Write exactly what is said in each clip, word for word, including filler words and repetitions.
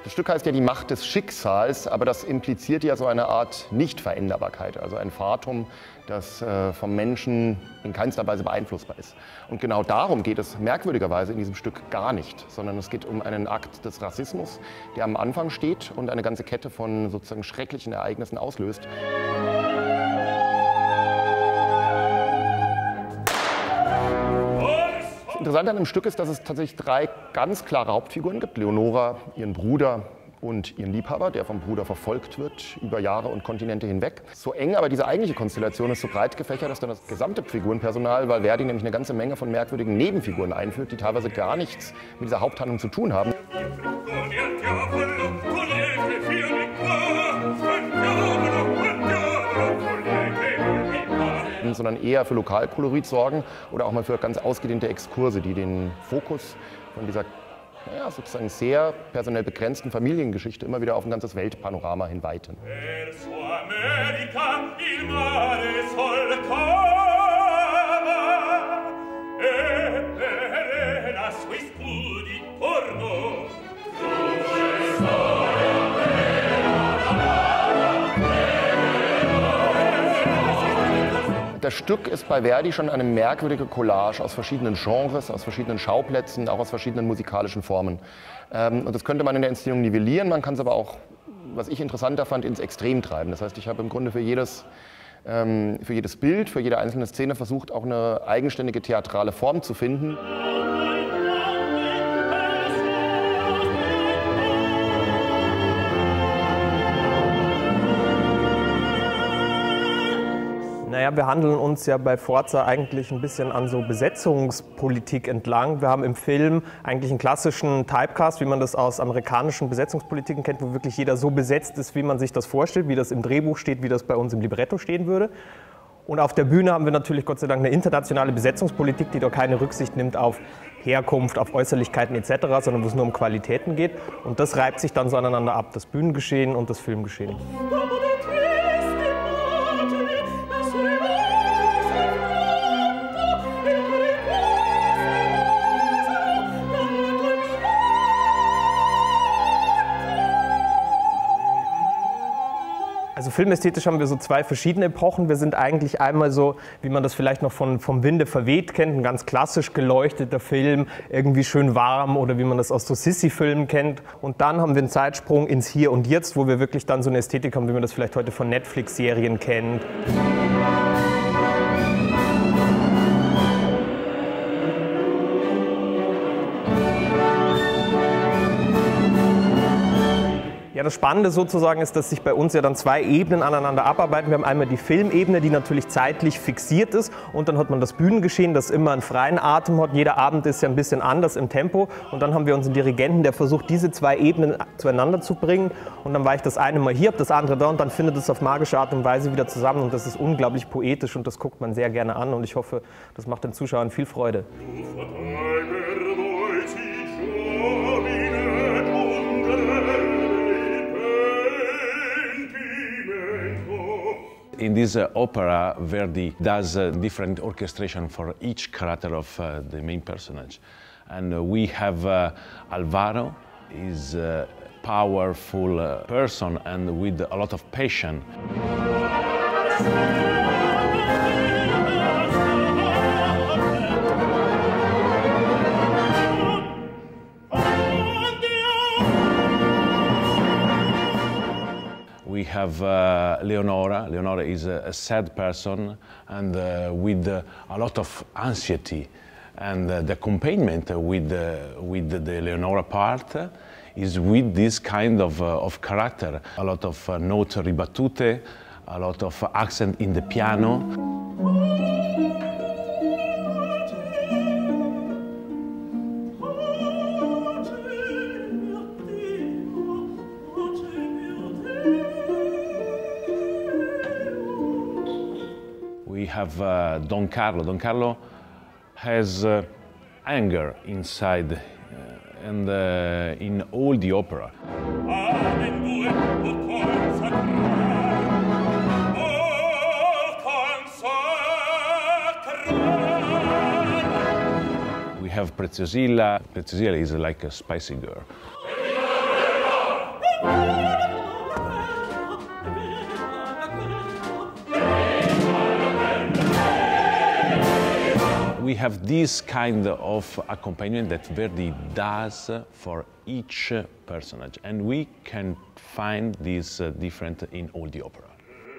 Das Stück heißt ja die Macht des Schicksals, aber das impliziert ja so eine Art Nichtveränderbarkeit, also ein Fatum, das äh, vom Menschen in keinster Weise beeinflussbar ist. Und genau darum geht es merkwürdigerweise in diesem Stück gar nicht, sondern es geht um einen Akt des Rassismus, der am Anfang steht und eine ganze Kette von sozusagen schrecklichen Ereignissen auslöst. Interessant an dem Stück ist, dass es tatsächlich drei ganz klare Hauptfiguren gibt. Leonora, ihren Bruder und ihren Liebhaber, der vom Bruder verfolgt wird über Jahre und Kontinente hinweg. So eng, aber diese eigentliche Konstellation ist so breit gefächert, dass dann das gesamte Figurenpersonal, weil Verdi nämlich eine ganze Menge von merkwürdigen Nebenfiguren einführt, die teilweise gar nichts mit dieser Haupthandlung zu tun haben. Sondern eher für Lokalkolorit sorgen oder auch mal für ganz ausgedehnte Exkurse, die den Fokus von dieser naja, sozusagen sehr personell begrenzten Familiengeschichte immer wieder auf ein ganzes Weltpanorama hin weiten. Das Stück ist bei Verdi schon eine merkwürdige Collage aus verschiedenen Genres, aus verschiedenen Schauplätzen, auch aus verschiedenen musikalischen Formen. Und das könnte man in der Inszenierung nivellieren, man kann es aber auch, was ich interessanter fand, ins Extrem treiben. Das heißt, ich habe im Grunde für jedes, für jedes Bild, für jede einzelne Szene versucht, auch eine eigenständige theatrale Form zu finden. Naja, wir handeln uns ja bei Forza eigentlich ein bisschen an so Besetzungspolitik entlang. Wir haben im Film eigentlich einen klassischen Typecast, wie man das aus amerikanischen Besetzungspolitiken kennt, wo wirklich jeder so besetzt ist, wie man sich das vorstellt, wie das im Drehbuch steht, wie das bei uns im Libretto stehen würde. Und auf der Bühne haben wir natürlich Gott sei Dank eine internationale Besetzungspolitik, die doch keine Rücksicht nimmt auf Herkunft, auf Äußerlichkeiten et cetera, sondern wo es nur um Qualitäten geht. Und das reibt sich dann so aneinander ab, das Bühnengeschehen und das Filmgeschehen. Also filmästhetisch haben wir so zwei verschiedene Epochen. Wir sind eigentlich einmal so, wie man das vielleicht noch von, vom Winde verweht kennt, ein ganz klassisch geleuchteter Film, irgendwie schön warm oder wie man das aus so Sissi-Filmen kennt. Und dann haben wir einen Zeitsprung ins Hier und Jetzt, wo wir wirklich dann so eine Ästhetik haben, wie man das vielleicht heute von Netflix-Serien kennt. Ja, das Spannende sozusagen ist, dass sich bei uns ja dann zwei Ebenen aneinander abarbeiten. Wir haben einmal die Filmebene, die natürlich zeitlich fixiert ist, und dann hat man das Bühnengeschehen, das immer einen freien Atem hat. Jeder Abend ist ja ein bisschen anders im Tempo, und dann haben wir unseren Dirigenten, der versucht, diese zwei Ebenen zueinander zu bringen, und dann war ich das eine mal hier, das andere da, und dann findet es auf magische Art und Weise wieder zusammen, und das ist unglaublich poetisch und das guckt man sehr gerne an, und ich hoffe, das macht den Zuschauern viel Freude. In this uh, opera, Verdi does a different orchestration for each character of uh, the main personage. And uh, we have uh, Alvaro, is a powerful uh, person and with a lot of passion. We have uh, Leonora. Leonora is a, a sad person and uh, with uh, a lot of anxiety. And uh, the accompaniment with, uh, with the Leonora part is with this kind of, uh, of character. A lot of uh, note ribattute, a lot of accent in the piano. We have uh, Don Carlo. Don Carlo has uh, anger inside uh, and uh, in all the opera. We have Preziosilla. Preziosilla is like a spicy girl. We have this kind of accompaniment that Verdi does for each personage, and we can find this uh, different in all the opera.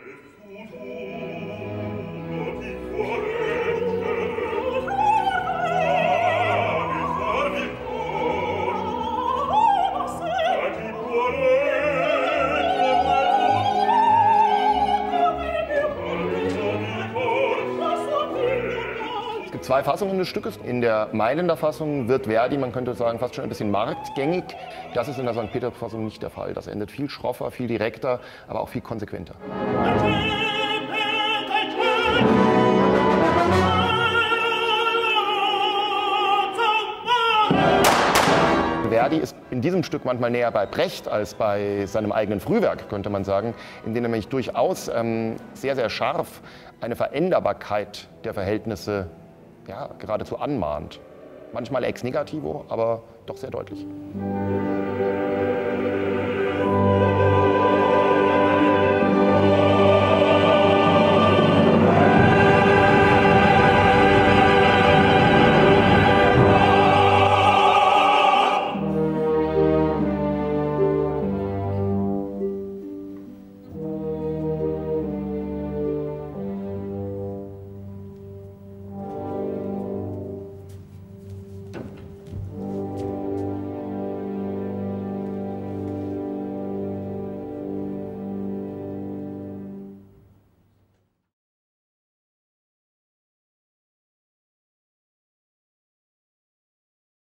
Es gibt zwei Fassungen des Stückes. In der Mailänder Fassung wird Verdi, man könnte sagen, fast schon ein bisschen marktgängig. Das ist in der Sankt Peter-Fassung nicht der Fall. Das endet viel schroffer, viel direkter, aber auch viel konsequenter. Verdi ist in diesem Stück manchmal näher bei Brecht als bei seinem eigenen Frühwerk, könnte man sagen, in dem er nämlich durchaus ähm, sehr, sehr scharf eine Veränderbarkeit der Verhältnisse ja, geradezu anmahnt. Manchmal ex negativo, aber doch sehr deutlich.